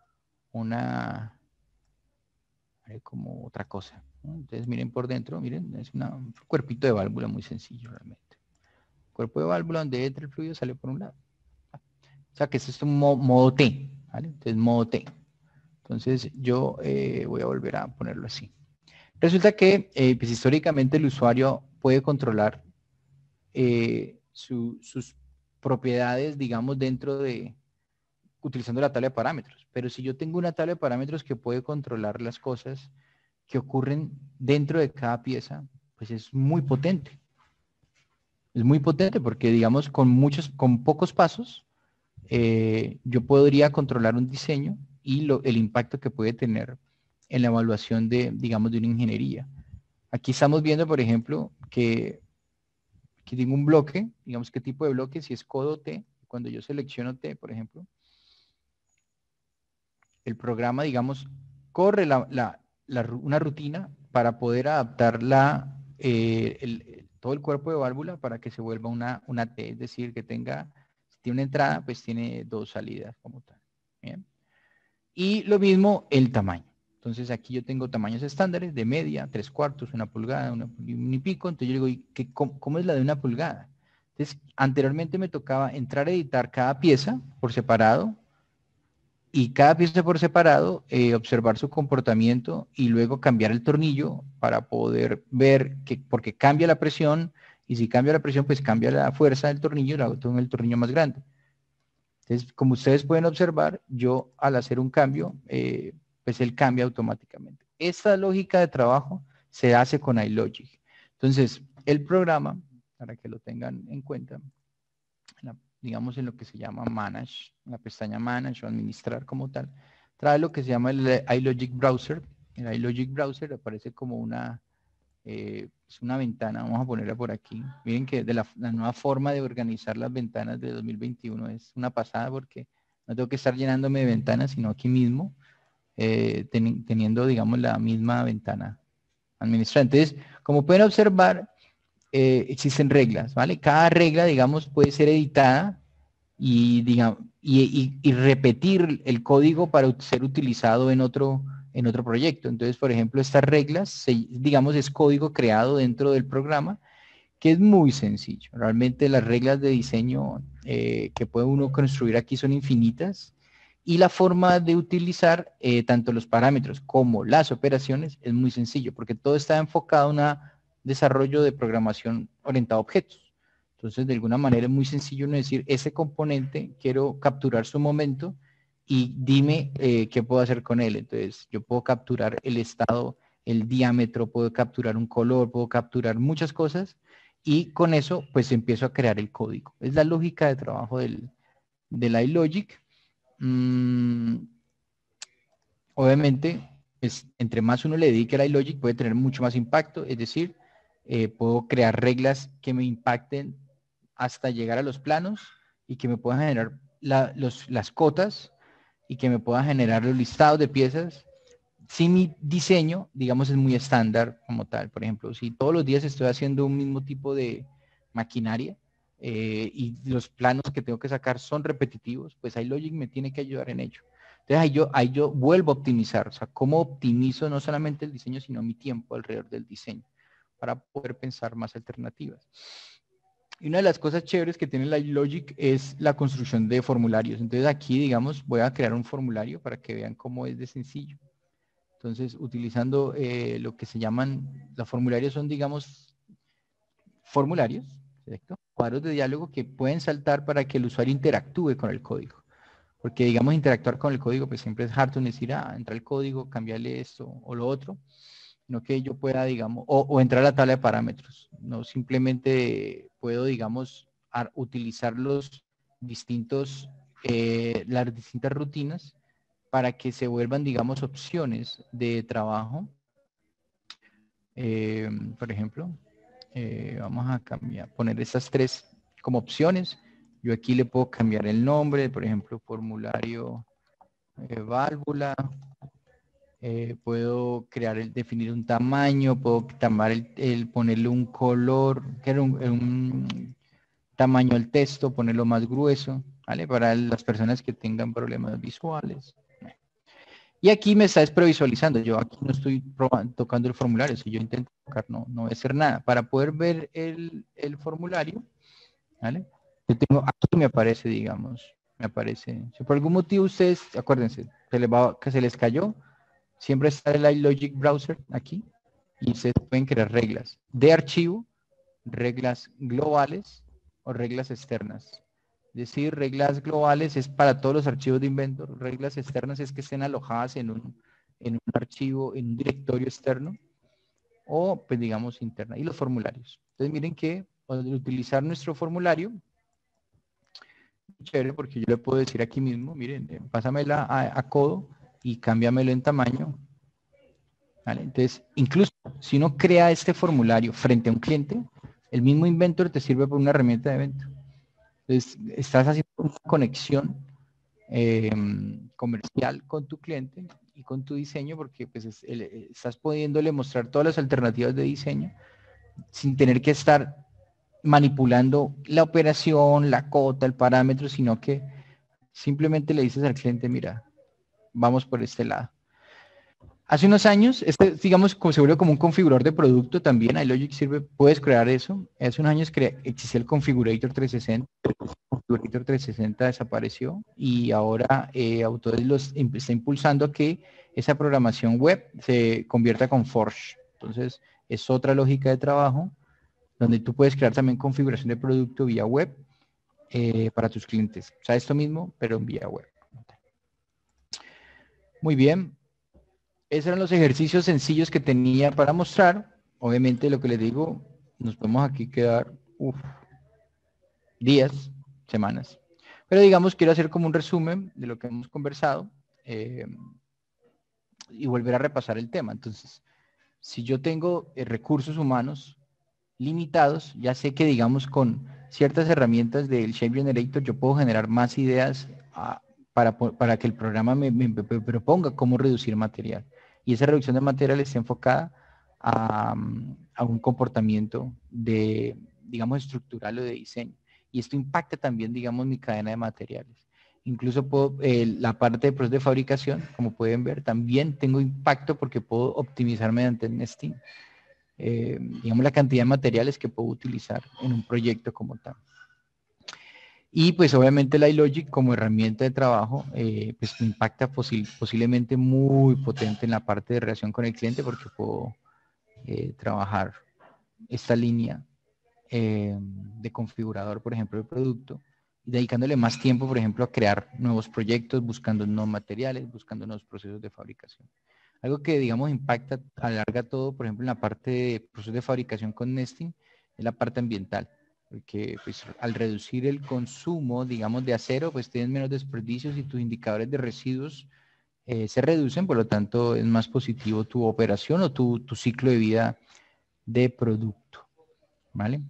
como otra cosa, ¿no? Entonces miren por dentro, miren, es un cuerpito de válvula muy sencillo realmente. Cuerpo de válvula donde entra el fluido sale por un lado. O sea que esto es un modo T, ¿vale? Entonces modo T. Entonces yo voy a volver a ponerlo así. Resulta que pues, históricamente el usuario puede controlar sus propiedades, digamos, utilizando la tabla de parámetros. Pero si yo tengo una tabla de parámetros que puede controlar las cosas que ocurren dentro de cada pieza, pues es muy potente. Es muy potente porque, digamos, con pocos pasos, yo podría controlar un diseño y el impacto que puede tener en la evaluación digamos, de una ingeniería. Aquí estamos viendo, por ejemplo, que tengo un bloque, digamos qué tipo de bloque, si es codo T. Cuando yo selecciono T, por ejemplo, el programa, digamos, corre una rutina para poder adaptar todo el cuerpo de válvula para que se vuelva una T, es decir, que si tiene una entrada, pues tiene dos salidas como tal. ¿Bien? Y lo mismo el tamaño. Entonces aquí yo tengo tamaños estándares de media, 3/4, 1 pulgada, un y pico. Entonces yo digo, ¿cómo es la de 1 pulgada? Entonces, anteriormente me tocaba entrar a editar cada pieza por separado y cada pieza por separado, observar su comportamiento y luego cambiar el tornillo para poder ver porque cambia la presión, y si cambia la presión, pues cambia la fuerza del tornillo, tengo el tornillo más grande. Entonces, como ustedes pueden observar, yo al hacer un cambio, pues él cambia automáticamente. Esta lógica de trabajo se hace con iLogic. Entonces, el programa, para que lo tengan en cuenta, digamos en lo que se llama Manage, en la pestaña Manage o Administrar como tal, trae lo que se llama el iLogic Browser. El iLogic Browser aparece como es una ventana, vamos a ponerla por aquí. Miren que la nueva forma de organizar las ventanas de 2021 es una pasada porque no tengo que estar llenándome de ventanas, sino aquí mismo, teniendo, digamos, la misma ventana administrada. Entonces, como pueden observar, existen reglas, ¿vale? Cada regla, digamos, puede ser editada y, digamos, y repetir el código para ser utilizado en otro proyecto. Entonces, por ejemplo, estas reglas, digamos, es código creado dentro del programa, que es muy sencillo. Realmente las reglas de diseño que puede uno construir aquí son infinitas, y la forma de utilizar tanto los parámetros como las operaciones es muy sencillo, porque todo está enfocado en un desarrollo de programación orientada a objetos. Entonces, de alguna manera es muy sencillo uno decir, ese componente quiero capturar su momento y dime qué puedo hacer con él. Entonces, yo puedo capturar el estado, el diámetro, puedo capturar un color, puedo capturar muchas cosas, y con eso, pues empiezo a crear el código. Es la lógica de trabajo del iLogic. Obviamente, entre más uno le dedique al iLogic, puede tener mucho más impacto. Es decir, puedo crear reglas que me impacten hasta llegar a los planos y que me puedan generar las cotas y que me puedan generar los listados de piezas. Si mi diseño, digamos, es muy estándar como tal, por ejemplo, si todos los días estoy haciendo un mismo tipo de maquinaria y los planos que tengo que sacar son repetitivos, pues iLogic me tiene que ayudar en ello. Entonces ahí yo vuelvo a optimizar, o sea, cómo optimizo no solamente el diseño, sino mi tiempo alrededor del diseño para poder pensar más alternativas. Y una de las cosas chéveres que tiene la iLogic es la construcción de formularios. Entonces aquí, digamos, voy a crear un formulario para que vean cómo es de sencillo. Entonces, utilizando lo que se llaman, los formularios son, digamos, formularios, ¿cierto? Cuadros de diálogo que pueden saltar para que el usuario interactúe con el código. Porque, digamos, interactuar con el código, pues siempre es harto decir, entra el código, cambiarle esto o lo otro, no que yo pueda, digamos, o entrar a la tabla de parámetros. No simplemente puedo, digamos, utilizar las distintas rutinas para que se vuelvan, digamos, opciones de trabajo. Por ejemplo, vamos a poner estas tres como opciones. Yo aquí le puedo cambiar el nombre, por ejemplo, formulario válvula. Puedo definir un tamaño, puedo ponerle un color, que era un tamaño al texto, ponerlo más grueso, ¿vale? Para las personas que tengan problemas visuales. Y aquí me está previsualizando. Yo aquí no estoy tocando el formulario. Si yo intento tocar, no voy a hacer nada. Para poder ver el formulario, ¿vale? Yo tengo, aquí me aparece, digamos, me aparece. Si por algún motivo ustedes, acuérdense, que se les cayó, siempre está el iLogic Browser aquí y ustedes pueden crear reglas de archivo reglas globales o reglas externas. Es decir, reglas globales es para todos los archivos de Inventor, reglas externas es que estén alojadas en un archivo, en un directorio externo o, pues digamos, interna. Y los formularios. Entonces, miren que al utilizar nuestro formulario, chévere, porque yo le puedo decir aquí mismo, miren, pásamela a codo y cámbiamelo en tamaño. ¿Vale? Entonces, incluso si uno crea este formulario frente a un cliente, el mismo Inventor te sirve por una herramienta de evento. Entonces, estás haciendo una conexión comercial con tu cliente y con tu diseño, porque pues, estás pudiéndole mostrar todas las alternativas de diseño sin tener que estar manipulando la operación, la cota, el parámetro, sino que simplemente le dices al cliente, mira, vamos por este lado. Hace unos años, digamos, se vuelve como un configurador de producto también. iLogic sirve, puedes crear eso. Hace unos años existía el Configurator 360. El Configurator 360 desapareció y ahora Autodesk está impulsando a que esa programación web se convierta con Forge. Entonces, es otra lógica de trabajo donde tú puedes crear también configuración de producto vía web para tus clientes. O sea, esto mismo, pero en vía web. Muy bien. Esos eran los ejercicios sencillos que tenía para mostrar. Obviamente, lo que les digo, nos podemos aquí quedar días, semanas. Pero digamos, quiero hacer como un resumen de lo que hemos conversado y volver a repasar el tema. Entonces, si yo tengo recursos humanos limitados, ya sé que, digamos, con ciertas herramientas del Shape Generator, yo puedo generar más ideas para que el programa me proponga cómo reducir material. Y esa reducción de material está enfocada a un comportamiento de, digamos, estructural o de diseño. Y esto impacta también, digamos, mi cadena de materiales. Incluso puedo, la parte de proceso de fabricación, como pueden ver, también tengo impacto porque puedo optimizar mediante el nesting. Digamos, la cantidad de materiales que puedo utilizar en un proyecto como tal. Y pues obviamente la iLogic como herramienta de trabajo pues me impacta posiblemente muy potente en la parte de relación con el cliente porque puedo trabajar esta línea de configurador, por ejemplo, del producto, y dedicándole más tiempo, por ejemplo, a crear nuevos proyectos, buscando nuevos materiales, buscando nuevos procesos de fabricación. Algo que, digamos, impacta, alarga todo, por ejemplo, en la parte de procesos de fabricación con nesting, es la parte ambiental. Porque pues, al reducir el consumo, digamos, de acero, pues tienes menos desperdicios y tus indicadores de residuos se reducen, por lo tanto es más positivo tu operación o tu ciclo de vida de producto. ¿Vale?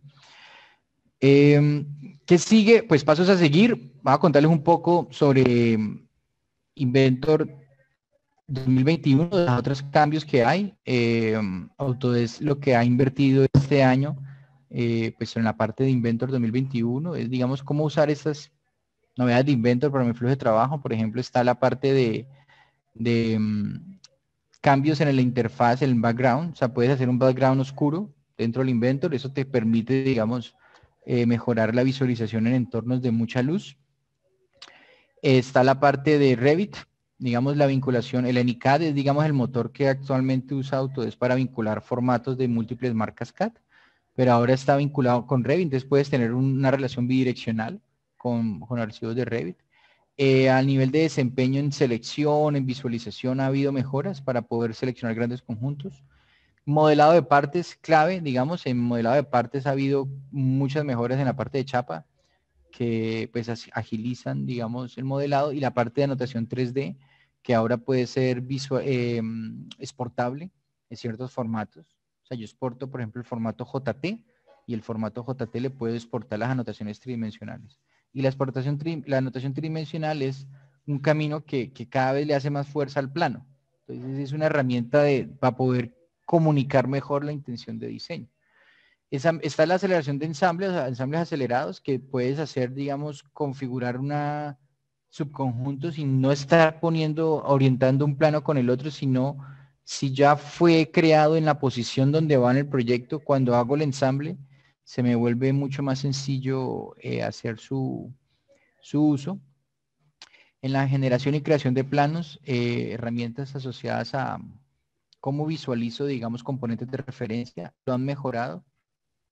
¿Qué sigue? Pues pasos a seguir. Voy a contarles un poco sobre Inventor 2021, de los otros cambios que hay. Autodesk lo que ha invertido este año pues en la parte de Inventor 2021 es, digamos, cómo usar estas novedades de Inventor para mi flujo de trabajo. Por ejemplo, está la parte de cambios en la interfaz, en el background. O sea, puedes hacer un background oscuro dentro del Inventor. Eso te permite, digamos, mejorar la visualización en entornos de mucha luz. Está la parte de Revit, digamos la vinculación, el AnyCAD es, digamos, el motor que actualmente usa Autodesk para vincular formatos de múltiples marcas CAD, pero ahora está vinculado con Revit, entonces puedes tener una relación bidireccional con archivos de Revit. A nivel de desempeño en selección, en visualización, ha habido mejoras para poder seleccionar grandes conjuntos. Modelado de partes clave, digamos, en modelado de partes ha habido muchas mejoras en la parte de chapa, que pues agilizan, digamos, el modelado, y la parte de anotación 3D, que ahora puede ser exportable en ciertos formatos. O sea, yo exporto, por ejemplo, el formato JT, y el formato JT le puedo exportar las anotaciones tridimensionales. Y la anotación tridimensional es un camino que cada vez le hace más fuerza al plano. Entonces es una herramienta para poder comunicar mejor la intención de diseño. Está la aceleración de ensambles, ensambles acelerados, que puedes hacer, digamos, configurar una subconjunto sin no estar orientando un plano con el otro, sino si ya fue creado en la posición donde va en el proyecto, cuando hago el ensamble, se me vuelve mucho más sencillo hacer su uso. En la generación y creación de planos, herramientas asociadas a cómo visualizo, digamos, componentes de referencia, lo han mejorado.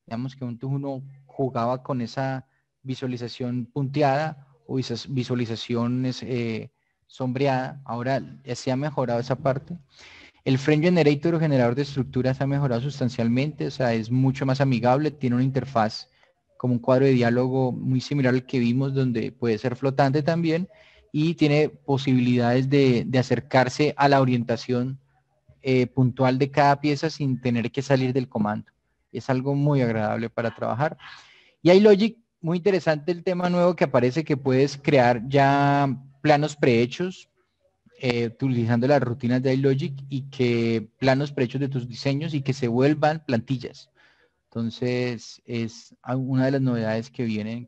Digamos que antes uno jugaba con esa visualización punteada o esas visualizaciones sombreada. Ahora se ha mejorado esa parte. El Frame Generator o generador de estructuras ha mejorado sustancialmente, o sea, es mucho más amigable, tiene una interfaz como un cuadro de diálogo muy similar al que vimos, donde puede ser flotante también, y tiene posibilidades de acercarse a la orientación puntual de cada pieza sin tener que salir del comando. Es algo muy agradable para trabajar. Y iLogic, muy interesante el tema nuevo que aparece, que puedes crear ya planos prehechos utilizando las rutinas de iLogic y que planos prehechos de tus diseños y que se vuelvan plantillas. Entonces, es una de las novedades que vienen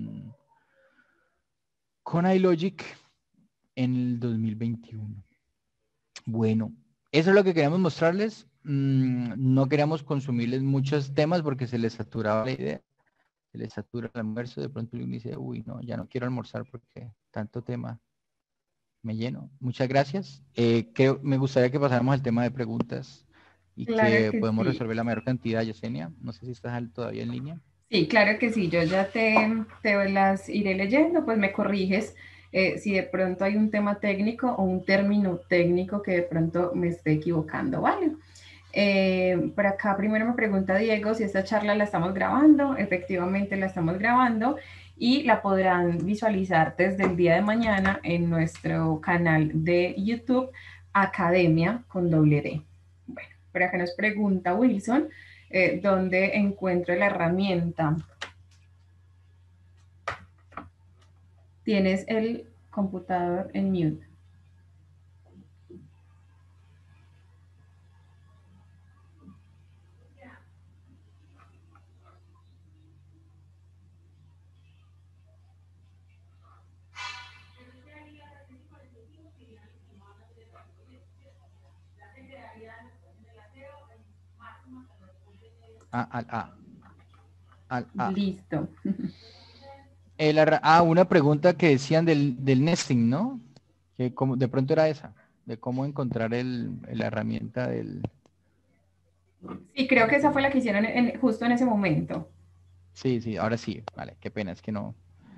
con iLogic en el 2021. Bueno, eso es lo que queríamos mostrarles. No queríamos consumirles muchos temas porque se les saturaba la idea. Se les satura el almuerzo. De pronto uno dice, uy, no, ya no quiero almorzar porque tanto tema me lleno. Muchas gracias. Me gustaría que pasáramos al tema de preguntas y Claro que que podemos sí. resolver la mayor cantidad, Yesenia. No sé si estás todavía en línea. Sí, claro que sí, yo ya te las iré leyendo, pues me corriges si de pronto hay un tema técnico o un término técnico que de pronto me esté equivocando, ¿vale? Por acá primero me pregunta Diego si esta charla la estamos grabando. Efectivamente la estamos grabando y la podrán visualizar desde el día de mañana en nuestro canal de YouTube, Academia con doble D. Bueno, por acá nos pregunta Wilson, ¿dónde encuentro la herramienta? Tienes el computador en mute. Listo. Una pregunta que decían del nesting, ¿no? Que como, de pronto era esa, de cómo encontrar la herramienta del... Sí, creo que esa fue la que hicieron justo en ese momento. Sí, sí, ahora sí. Vale, qué pena, es que no...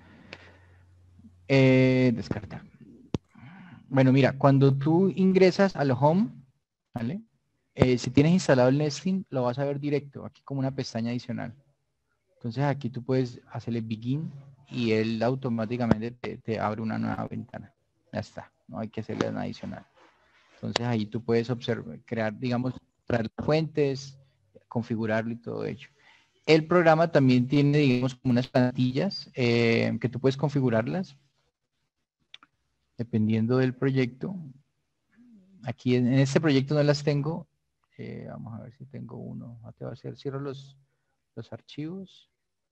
descartar. Bueno, mira, cuando tú ingresas al home, ¿vale? Si tienes instalado el nesting, lo vas a ver directo, aquí como una pestaña adicional. Entonces aquí tú puedes hacerle begin y él automáticamente te abre una nueva ventana. Ya está, no hay que hacerle nada adicional. Entonces ahí tú puedes observar, crear, digamos, traer fuentes, configurarlo y todo ello. El programa también tiene, digamos, como unas plantillas que tú puedes configurarlas dependiendo del proyecto. Aquí en este proyecto no las tengo. Vamos a ver si tengo uno. Te va a hacer, cierro los archivos.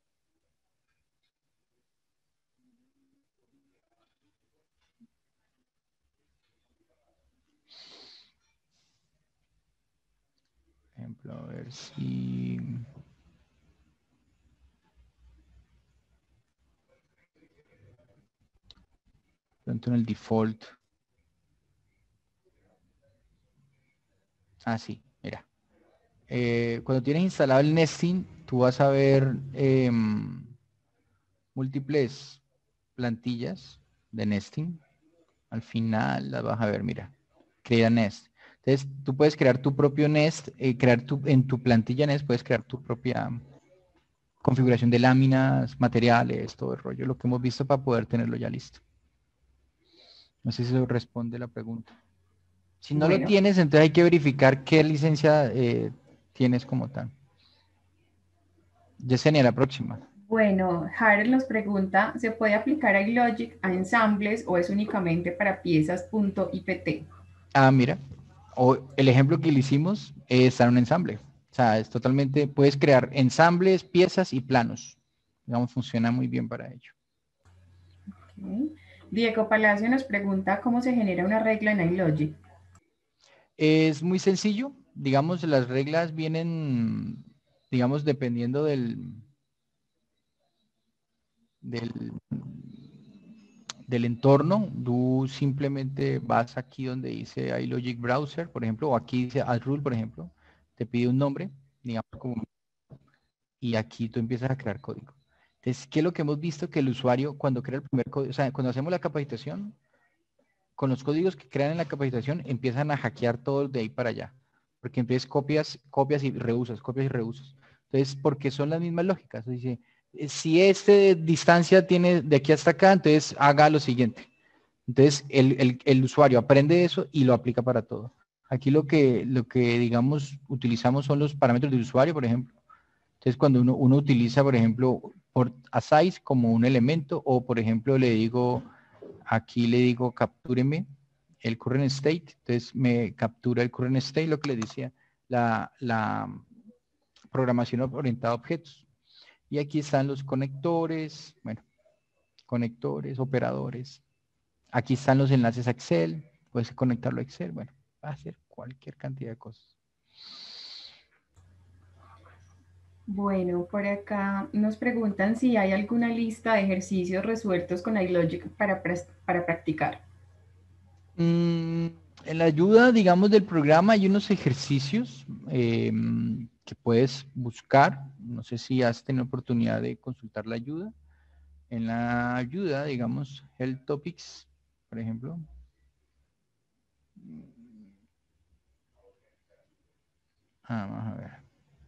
Ejemplo, a ver si... Pronto en el default. Ah, sí, mira. Cuando tienes instalado el nesting, tú vas a ver múltiples plantillas de nesting. Al final las vas a ver, mira. Crea nest. Entonces, tú puedes crear tu propio nest, en tu plantilla nest puedes crear tu propia configuración de láminas, materiales, todo el rollo, lo que hemos visto para poder tenerlo ya listo. No sé si eso responde la pregunta. Si no lo Bueno, tienes, entonces hay que verificar qué licencia tienes como tal. Yesenia, la próxima. bueno, Harold nos pregunta, ¿se puede aplicar iLogic a ensambles o es únicamente para piezas .ipt? Ah, mira. O el ejemplo que le hicimos es en un ensamble. O sea, es totalmente, puedes crear ensambles, piezas y planos. Digamos, funciona muy bien para ello. Okay. Diego Palacio nos pregunta, ¿cómo se genera una regla en iLogic? Es muy sencillo. Digamos, las reglas vienen, digamos, dependiendo del, del entorno. Tú simplemente vas aquí donde dice iLogic Browser, por ejemplo, o aquí dice AdRule, por ejemplo. Te pide un nombre, digamos, como y aquí tú empiezas a crear código. Entonces, ¿qué es lo que hemos visto? Que el usuario cuando crea el primer código, o sea, cuando hacemos la capacitación, con los códigos que crean en la capacitación, empiezan a hackear todo de ahí para allá. Porque empiezas copias y reusas, copias y reusas. Entonces, porque son las mismas lógicas. Dice, si este distancia tiene de aquí hasta acá, entonces haga lo siguiente. Entonces, el usuario aprende eso y lo aplica para todo. Aquí lo que digamos, utilizamos son los parámetros del usuario, por ejemplo. Entonces, cuando uno utiliza, por ejemplo, por a size como un elemento, o por ejemplo, aquí le digo captúreme el current state, entonces me captura el current state, lo que les decía, la programación orientada a objetos. Y aquí están los conectores, bueno, conectores, operadores. Aquí están los enlaces a Excel, puedes conectarlo a Excel, bueno, va a hacer cualquier cantidad de cosas. Bueno, por acá nos preguntan si hay alguna lista de ejercicios resueltos con iLogic para practicar. En la ayuda, digamos, del programa hay unos ejercicios que puedes buscar. No sé si has tenido oportunidad de consultar la ayuda. En la ayuda, digamos, Health Topics, por ejemplo. Vamos a ver.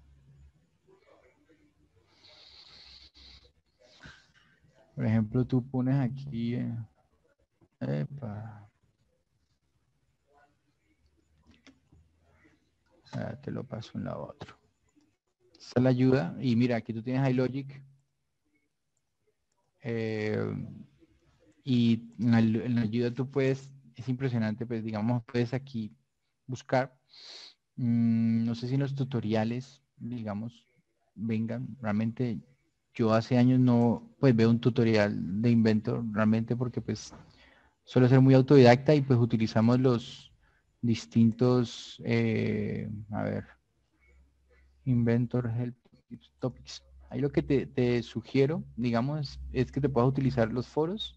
Por ejemplo, tú pones aquí... te lo paso de un lado a otro. Esta es la ayuda. Y mira, aquí tú tienes iLogic. Y en la ayuda tú puedes, es impresionante, pues digamos, puedes aquí buscar. No sé si en los tutoriales, digamos, vengan. Realmente yo hace años no, pues veo un tutorial de Inventor, realmente porque pues suelo ser muy autodidacta y pues utilizamos los distintos, a ver, Inventor Help Topics. Ahí lo que te sugiero, digamos, es que te puedas utilizar los foros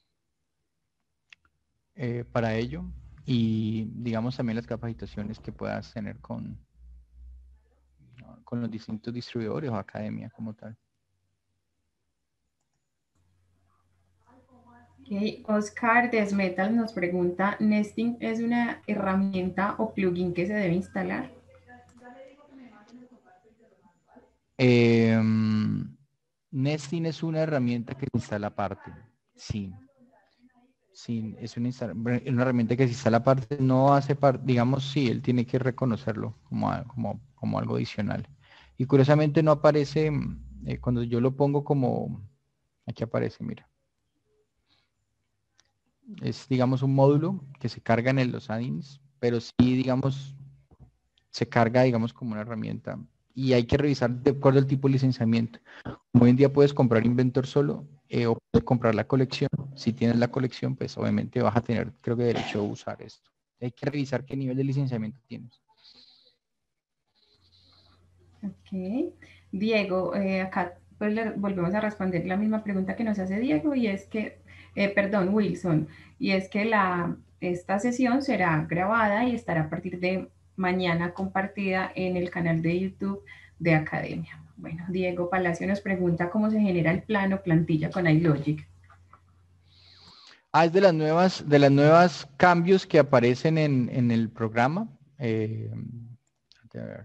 para ello y digamos también las capacitaciones que puedas tener con los distintos distribuidores o academia como tal. Okay. Oscar Desmetal nos pregunta, ¿Nesting es una herramienta o plugin que se debe instalar? Nesting es una herramienta que se instala aparte. Sí. Sí, es una herramienta que se instala aparte, no hace parte, digamos, sí, él tiene que reconocerlo como algo adicional. Y curiosamente no aparece, cuando yo lo pongo como, aquí aparece, mira. Es, digamos, un módulo que se carga en los add-ins, pero sí, digamos, se carga, digamos, como una herramienta. Y hay que revisar de acuerdo al tipo de licenciamiento. Como hoy en día puedes comprar Inventor solo o puedes comprar la colección. Si tienes la colección, pues obviamente vas a tener, creo que, derecho a usar esto. Hay que revisar qué nivel de licenciamiento tienes. Ok. Diego, acá pues le volvemos a responder la misma pregunta que nos hace Diego y es que, perdón, Wilson, y es que esta sesión será grabada y estará a partir de mañana compartida en el canal de YouTube de Academia. Bueno, Diego Palacio nos pregunta cómo se genera el plano plantilla con iLogic. Es de las nuevas cambios que aparecen en el programa. A ver.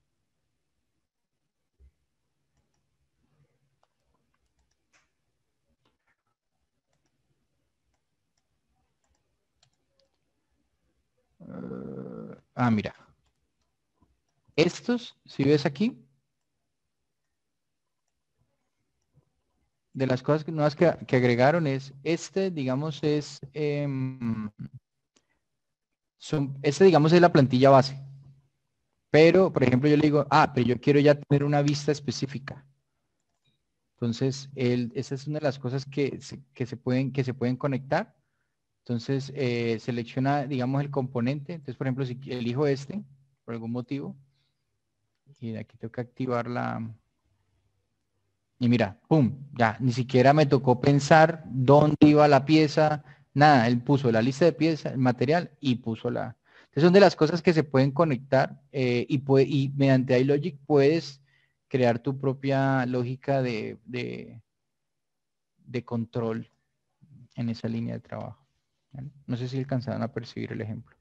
Mira. Estos, si ves aquí, de las cosas nuevas que agregaron es, digamos, digamos, es la plantilla base. Pero, por ejemplo, yo le digo, pero yo quiero ya tener una vista específica. Entonces, esa es una de las cosas que se pueden conectar. Entonces, selecciona, digamos, el componente. Entonces, por ejemplo, si elijo por algún motivo, y aquí tengo que activar y mira, pum, ya, ni siquiera me tocó pensar dónde iba la pieza, nada, él puso la lista de piezas, el material y puso Entonces son de las cosas que se pueden conectar y mediante iLogic puedes crear tu propia lógica de control en esa línea de trabajo. ¿Vale? No sé si alcanzaron a percibir el ejemplo.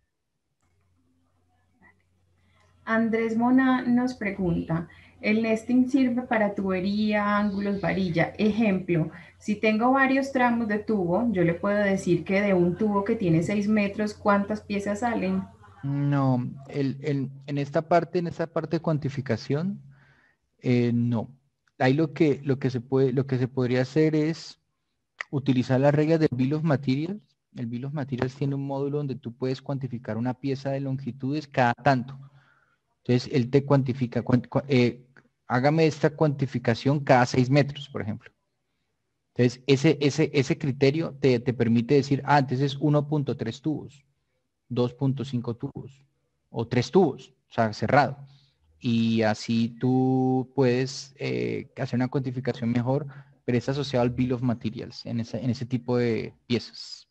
Andrés Mona nos pregunta, ¿el nesting sirve para tubería, ángulos, varilla? Ejemplo, si tengo varios tramos de tubo, yo le puedo decir que de un tubo que tiene 6 metros, ¿cuántas piezas salen? No, en esta parte de cuantificación, no. Ahí lo que se podría hacer es utilizar las reglas del Bill of Materials. El Bill of Materials tiene un módulo donde tú puedes cuantificar una pieza de longitudes cada tanto. Entonces, él te cuantifica, hágame esta cuantificación cada 6 metros, por ejemplo. Entonces, ese criterio te permite decir, entonces es 1.3 tubos, 2.5 tubos o 3 tubos, o sea, cerrado. Y así tú puedes hacer una cuantificación mejor, pero está asociado al Bill of Materials en ese tipo de piezas.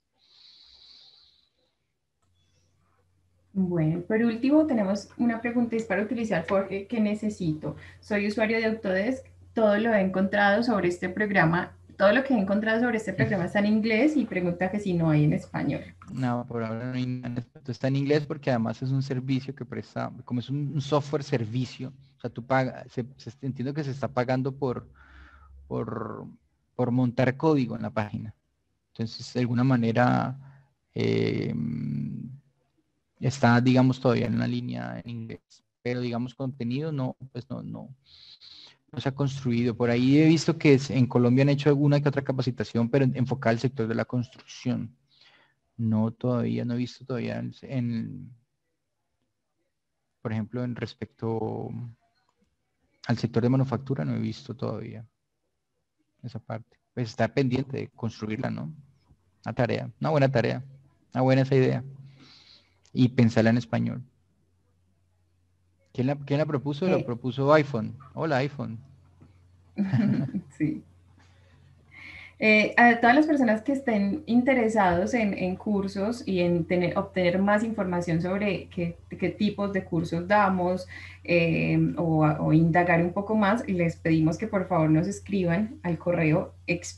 Bueno, por último tenemos una pregunta, es para utilizar Forge, ¿qué necesito? Soy usuario de Autodesk, todo lo he encontrado sobre este programa, todo lo que he encontrado sobre este programa está en inglés y pregunta que si no hay en español. No, por ahora no hay nada. Está en inglés porque además es un servicio que presta, como es un software servicio, o sea, tú pagas, entiendo que se está pagando por, por montar código en la página. Entonces, de alguna manera, eh, está, digamos, todavía en una línea en inglés. Pero, digamos, contenido no, pues no se ha construido. Por ahí he visto que en Colombia han hecho alguna que otra capacitación, pero enfocada al sector de la construcción. No, todavía no he visto todavía por ejemplo, en respecto al sector de manufactura, no he visto todavía esa parte. Pues está pendiente de construirla, ¿no? Una tarea, una buena tarea, una buena esa idea. Y pensarla en español. ¿Quién la propuso? Lo propuso iPhone. Hola, iPhone. Sí. A todas las personas que estén interesados en cursos y en obtener más información sobre qué tipos de cursos damos o indagar un poco más, les pedimos que por favor nos escriban al correo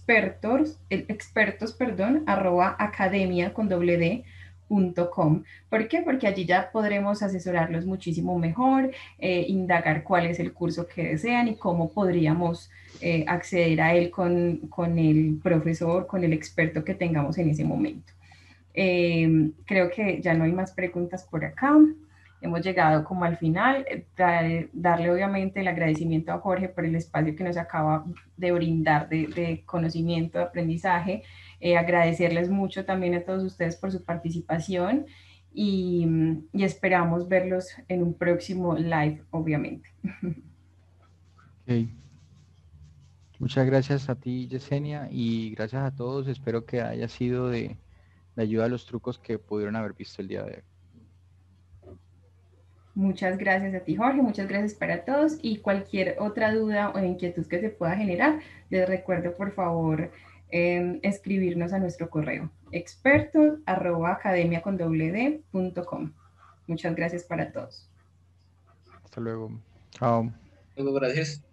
expertos@academia.com. ¿Por qué? Porque allí ya podremos asesorarlos muchísimo mejor, indagar cuál es el curso que desean y cómo podríamos acceder a él con el profesor, con el experto que tengamos en ese momento. Creo que ya no hay más preguntas por acá. Hemos llegado como al final. Darle obviamente el agradecimiento a Jorge por el espacio que nos acaba de brindar de conocimiento, de aprendizaje. Agradecerles mucho también a todos ustedes por su participación y esperamos verlos en un próximo live, obviamente. Okay. Muchas gracias a ti, Yesenia, y gracias a todos. Espero que haya sido de ayuda a los trucos que pudieron haber visto el día de hoy. Muchas gracias a ti, Jorge. Muchas gracias para todos. Y cualquier otra duda o inquietud que se pueda generar, les recuerdo, por favor, escribirnos a nuestro correo expertos@academia.com. Muchas gracias para todos. Hasta luego. Chao. Luego, gracias.